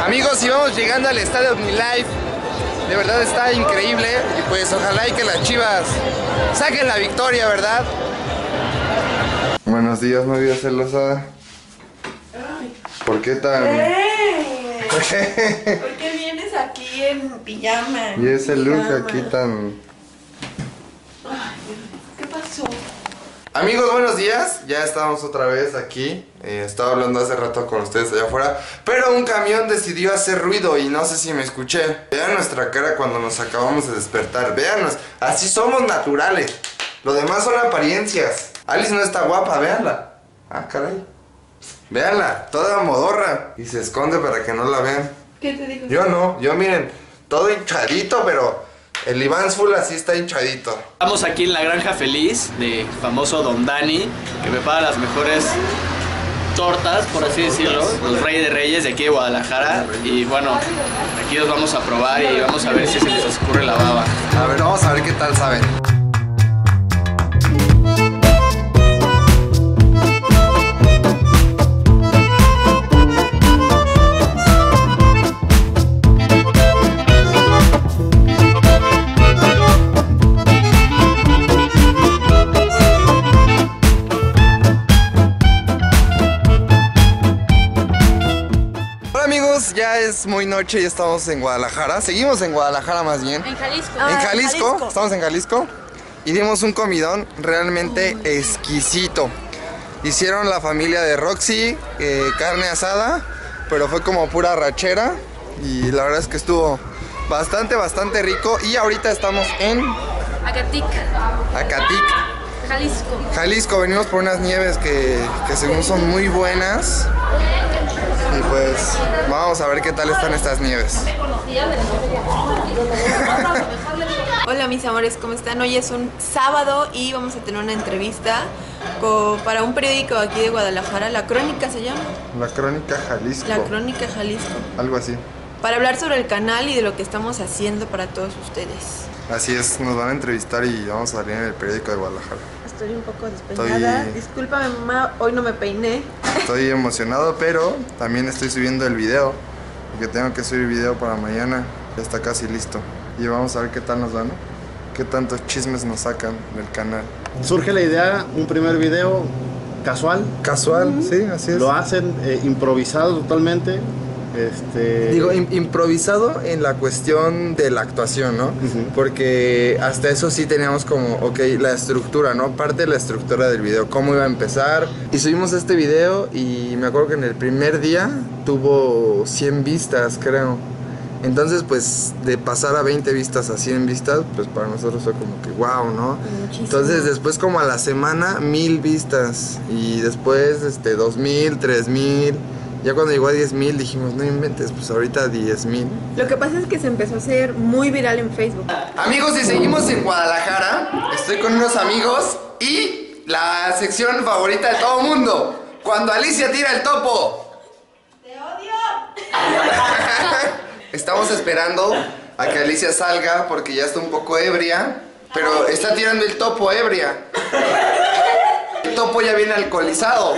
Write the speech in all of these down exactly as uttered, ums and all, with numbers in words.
Amigos, y vamos llegando al estadio OmniLife. De verdad está increíble. Y pues ojalá y que las Chivas saquen la victoria, ¿verdad? Buenos días, novia celosa. ¿Por qué tan...? Hey, ¿por qué vienes aquí en pijama? Y ese look pijama. aquí tan... Ay, ¿qué pasó? Amigos, buenos días. Ya estamos otra vez aquí. eh, Estaba hablando hace rato con ustedes allá afuera, pero un camión decidió hacer ruido y no sé si me escuché. Vean nuestra cara cuando nos acabamos de despertar. Véanos, así somos naturales. Lo demás son apariencias. Alice no está guapa, véanla. Ah, caray. Véanla, toda modorra. Y se esconde para que no la vean. ¿Qué te dijo? Yo no, yo miren, todo hinchadito, pero el Iván Zul así está hinchadito. Estamos aquí en la Granja Feliz de famoso Don Dani, que prepara las mejores tortas, por así decirlo, los Rey de Reyes de aquí de Guadalajara. Y bueno, aquí los vamos a probar y vamos a ver si se les escurre la baba. A ver, vamos a ver qué tal saben. Ya es muy noche y estamos en Guadalajara. Seguimos en Guadalajara más bien. En Jalisco. En Ah, Jalisco, Jalisco. estamos en Jalisco. Y dimos un comidón realmente exquisito. Hicieron la familia de Roxy eh, carne asada, pero fue como pura rachera. Y la verdad es que estuvo bastante, bastante rico. Y ahorita estamos en Acatic, Acatic, Jalisco. Jalisco. Venimos por unas nieves que, que según son muy buenas. Y pues vamos a ver qué tal están estas nieves. Hola mis amores, ¿cómo están? Hoy es un sábado y vamos a tener una entrevista co- para un periódico aquí de Guadalajara. La Crónica se llama. La Crónica Jalisco. La Crónica Jalisco. Algo así. Para hablar sobre el canal y de lo que estamos haciendo para todos ustedes. Así es, nos van a entrevistar y vamos a salir en el periódico de Guadalajara. Estoy un poco despeinada. Estoy- Discúlpame mamá, hoy no me peiné. Estoy emocionado, pero también estoy subiendo el video, porque tengo que subir video para mañana. Ya está casi listo. Y vamos a ver qué tal nos va, ¿no? Qué tantos chismes nos sacan del canal. Surge la idea, un primer video casual, Casual, sí, así es. lo hacen eh, improvisado totalmente. Este, Digo, im- improvisado en la cuestión de la actuación, ¿no? Ujú. Porque hasta eso sí teníamos como, ok, la estructura, ¿no? Parte de la estructura del video, cómo iba a empezar. Y subimos este video y me acuerdo que en el primer día tuvo cien vistas, creo. Entonces, pues, de pasar a veinte vistas a cien vistas, pues para nosotros fue como que wow, ¿no? Muchísimo. Entonces, después como a la semana, mil vistas. Y después, este, dos mil, tres mil. Ya cuando llegó a diez mil dijimos, no inventes, pues ahorita diez mil. Lo que pasa es que se empezó a hacer muy viral en Facebook. Amigos, y seguimos en Guadalajara. Estoy con unos amigos y la sección favorita de todo mundo. Cuando Alicia tira el topo. ¡Te odio! Estamos esperando a que Alicia salga porque ya está un poco ebria. Pero está tirando el topo ebria. El topo ya viene alcoholizado.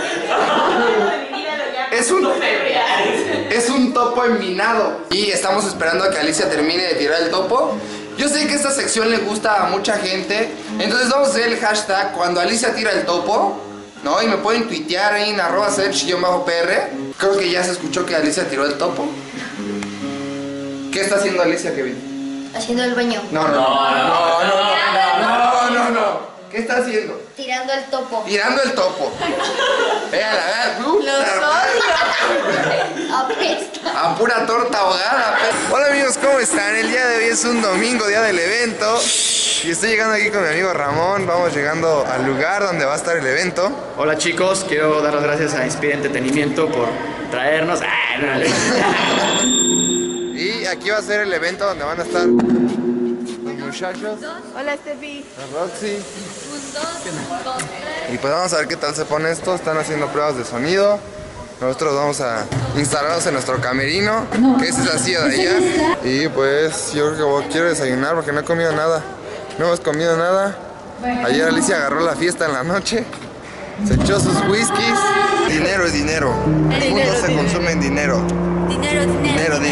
Es un, es un topo envinado. Y estamos esperando a que Alicia termine de tirar el topo. Yo sé que esta sección le gusta a mucha gente. Entonces vamos a hacer el hashtag cuando Alicia tira el topo, ¿no? Y me pueden tuitear ahí en arroba search-pr. Creo que ya se escuchó que Alicia tiró el topo. ¿Qué está haciendo Alicia, Kevin? Haciendo el baño. No, no, no, no, no, no, no, no. ¿Qué está haciendo? Tirando el topo. Tirando el topo. Véala, véala. Uh, ¡Los odio! Apesta. A pura torta ahogada. pe- Hola amigos, ¿cómo están? El día de hoy es un domingo, día del evento. Y estoy llegando aquí con mi amigo Ramón. Vamos llegando al lugar donde va a estar el evento. Hola chicos, quiero dar las gracias a Inspira Entretenimiento por traernos. ¡Ah, no! Y aquí va a ser el evento donde van a estar los muchachos, Hola Steffi. la Roxy. Un, dos, dos, tres. Y pues vamos a ver qué tal se pone esto. Están haciendo pruebas de sonido. Nosotros vamos a instalarnos en nuestro camerino, que es esa silla de allá. Y pues yo creo que quiero desayunar porque no he comido nada. No hemos comido nada. Ayer Alicia agarró la fiesta en la noche. Se echó sus whiskies. Dinero es dinero. El mundo se consume en dinero. Dinero, dinero. Dinero,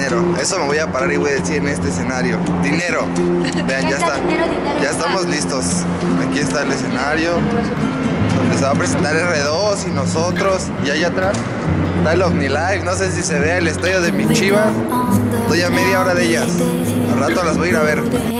dinero. Eso me voy a parar y voy a decir en este escenario. Dinero. Vean, ya está. Ya estamos listos. Aquí está el escenario donde se va a presentar R dos y nosotros. Y allá atrás está el OmniLife. No sé si se ve el estadio de mis Chivas. Estoy a media hora de ellas. Al rato las voy a ir a ver.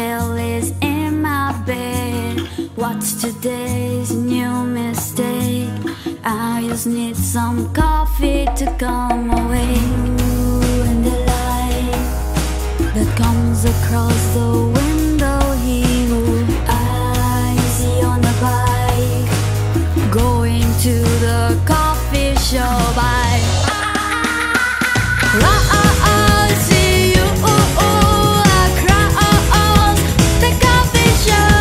What's today's new mistake? I just need some coffee to come away. Ooh, and the light that comes across the window here. I see on the bike going to the coffee shop. I, I, I, I see you across the coffee shop.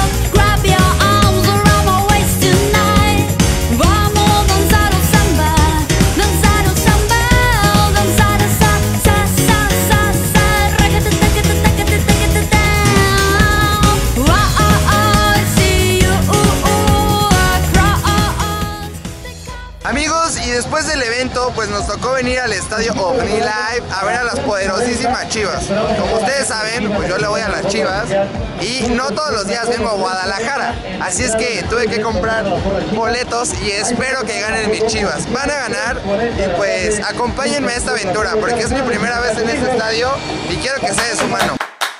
Amigos, y después del evento pues nos tocó venir al estadio OmniLife a ver a las poderosísimas Chivas. Como ustedes saben, pues yo le voy a las Chivas y no todos los días vengo a Guadalajara, así es que tuve que comprar boletos y espero que ganen mis Chivas. Van a ganar y pues acompáñenme a esta aventura porque es mi primera vez en este estadio y quiero que sea de su mano.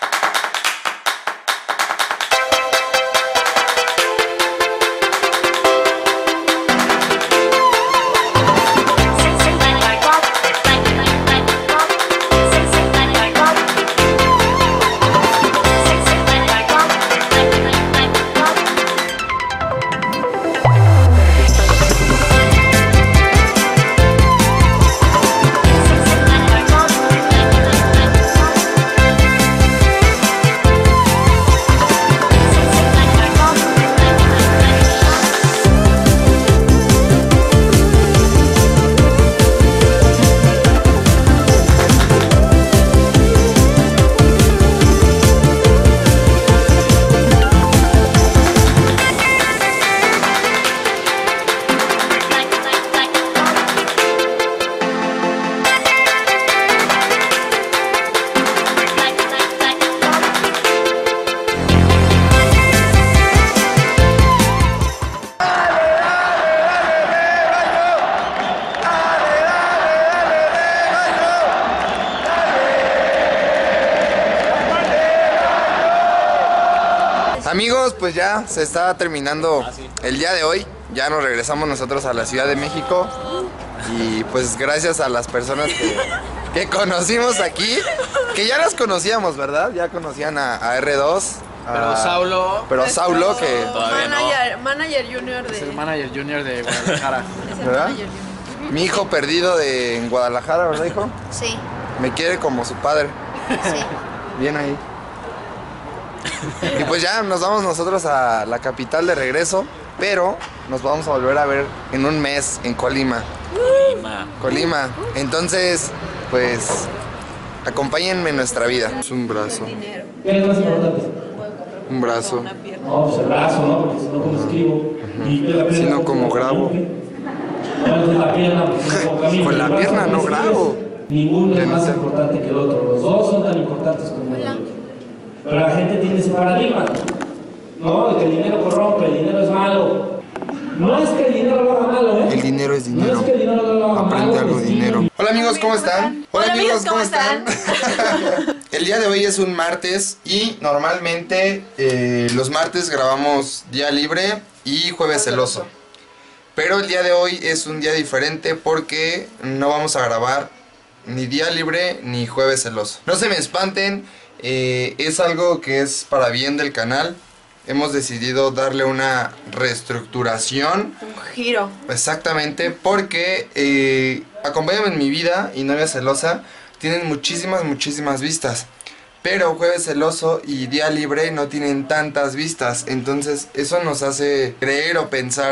Amigos, pues ya se está terminando ah, sí. el día de hoy. Ya nos regresamos nosotros a la Ciudad de México. Y pues gracias a las personas que, que conocimos aquí, que ya las conocíamos, ¿verdad? Ya conocían a, a R dos. Pero a, Saulo. Pero Saulo que todavía manager, no. Manager junior de... Es el manager junior de Guadalajara. Es el ¿verdad? manager junior. Mi hijo perdido de en Guadalajara, ¿verdad, hijo? Sí. Me quiere como su padre. Sí. Bien ahí. Y pues ya nos vamos nosotros a la capital de regreso, pero nos vamos a volver a ver en un mes en Colima. Colima. Colima. Entonces, pues, acompáñenme en nuestra vida. Es un brazo. ¿Qué es más importante? Un brazo. No, pues el brazo, ¿no? Porque si no, como escribo. Y la Si no, como grabo. La pierna, como camino. Con la pierna no grabo. Ninguno es más importante que el otro. Los dos son tan importantes como el otro. Pero la gente tiene ese paradigma, ¿no? De que el dinero corrompe, el dinero es malo. No es que el dinero lo haga malo, ¿eh? El dinero es dinero. No es que el dinero lo haga Aprende malo, algo, sí. dinero. Hola amigos, ¿cómo están? Hola, amigos, ¿cómo están? El día de hoy es un martes y normalmente eh, los martes grabamos día libre y jueves celoso. Pero el día de hoy es un día diferente porque no vamos a grabar ni día libre ni jueves celoso. No se me espanten. Eh, es algo que es para bien del canal. Hemos decidido darle una reestructuración. Un giro. Exactamente, porque eh, Acompáñame en mi vida y Novia Celosa tienen muchísimas, muchísimas vistas. Pero Jueves Celoso y Día Libre no tienen tantas vistas. Entonces eso nos hace creer o pensar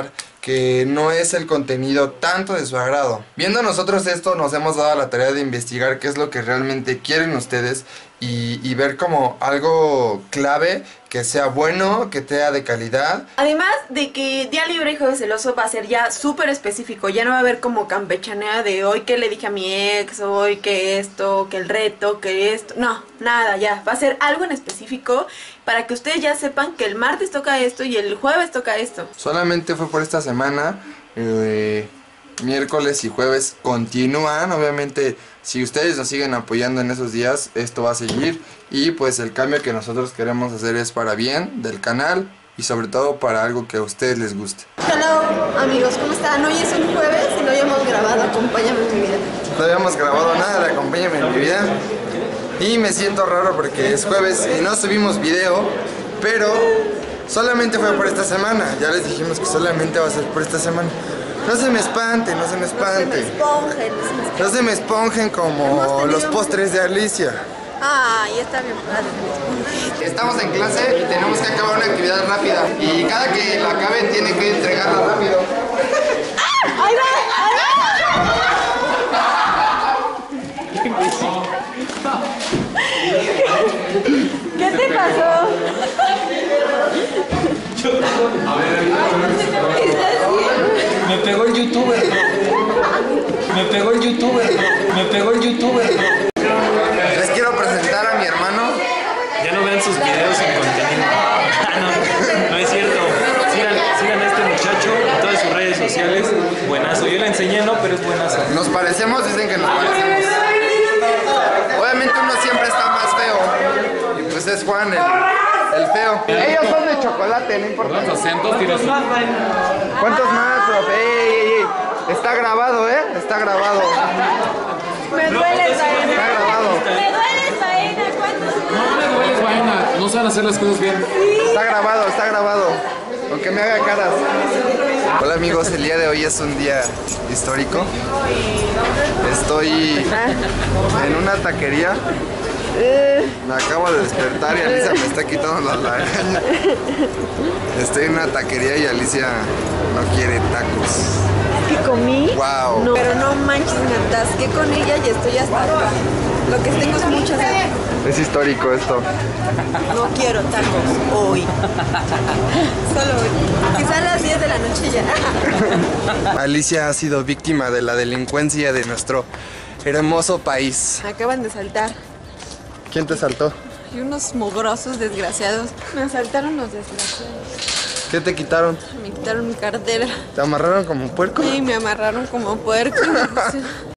que no es el contenido tanto de su agrado. Viendo nosotros esto, nos hemos dado la tarea de investigar qué es lo que realmente quieren ustedes y, y ver como algo clave, que sea bueno, que sea de calidad. Además de que Día Libre y Jueves Celoso va a ser ya súper específico, ya no va a haber como campechanea de hoy que le dije a mi ex, hoy que esto, que el reto, que esto, no, nada, ya, va a ser algo en específico para que ustedes ya sepan que el martes toca esto y el jueves toca esto. Solamente fue por esta semana, eh, miércoles y jueves continúan, obviamente si ustedes nos siguen apoyando en esos días, esto va a seguir y pues el cambio que nosotros queremos hacer es para bien del canal y sobre todo para algo que a ustedes les guste. Hello amigos, ¿cómo están? Hoy es un jueves y no habíamos grabado Acompáñame en mi vida. No habíamos grabado nada de Acompáñame en mi vida y me siento raro porque es jueves y no subimos video, pero solamente fue por esta semana, ya les dijimos que solamente va a ser por esta semana. No se me espante, no se me espante. No se me esponjen, no se me esponjen. No se me esponjen como los postres de Alicia. Ay, está bien padre. Estamos en clase y tenemos que acabar una actividad rápida. Y cada que la acabe tiene que entregarla rápido. ¡Ahí va! ¡Ahí va! ¿Qué te pasó? Me pegó el youtuber. Me pegó el youtuber. Me pegó el youtuber. Les quiero presentar a mi hermano. Ya no vean sus videos sin contenido. No, no es cierto. Sigan, sigan a este muchacho en todas sus redes sociales. Buenazo. Yo le enseñé, no, pero es buenazo. Nos parecemos, dicen que nos parecemos. Obviamente uno siempre está más feo. Y pues es Juan, el, el feo. Ellos son de chocolate, no importa. Los acentos tienes. ¿Cuántos más, profe? Ey, ey, ey. Está grabado, ¿eh? Está grabado. Me duele Está Faena. grabado. Me duele Faena. ¿Cuántos? No me dueles, vaina. No saben hacer las cosas bien. Está grabado, está grabado. Aunque me haga caras. Hola amigos, el día de hoy es un día histórico. Estoy en una taquería. Me acabo de despertar y Alicia me está quitando la lagaña. Estoy en una taquería y Alicia no quiere tacos. ¿Que comí? Wow. No, pero no manches, me atasqué con ella y estoy hasta acá. Lo que tengo es mucha sed. Es histórico esto. No quiero tacos hoy. Solo hoy. Quizá a las diez de la noche ya. Alicia ha sido víctima de la delincuencia de nuestro hermoso país. Me acaban de saltar. ¿Quién te saltó? Y unos mugrosos desgraciados. Me asaltaron los desgraciados. ¿Qué te quitaron? Me quitaron mi cartera. ¿Te amarraron como un puerco? Y me amarraron como puerco.